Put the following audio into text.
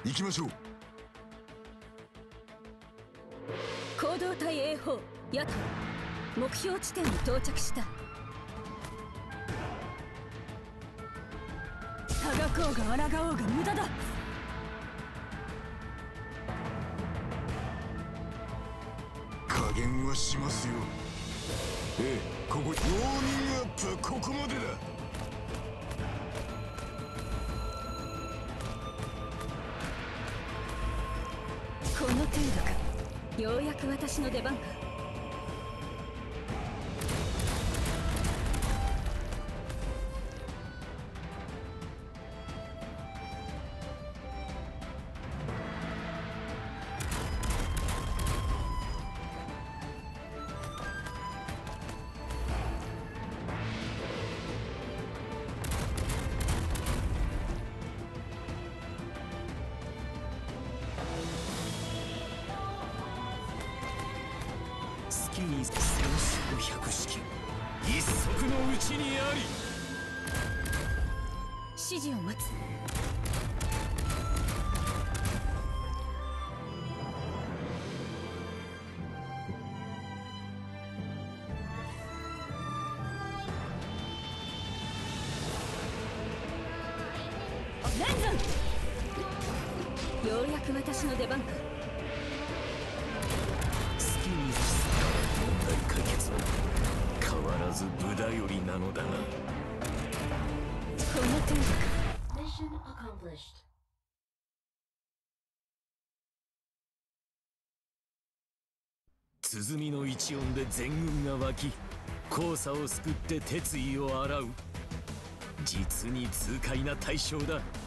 行きましょう。 行動隊 A4 野党目標地点に到着した。たがこうが抗おうが無駄だ。 加減はしますよ。ええ、ここウォーミングアップはここまでだ。 この程度か。ようやく私の出番か。 月に千式百式一足のうちにあり。 指示を待つ。レンズン、ようやく私の出番か。 月に問題解決は変わらず無駄よりなのだが。 この程度か。 Mission accomplished. 鼓の一音で全軍が湧き、黄砂を救って鉄衣を洗う。実に痛快な対象だ。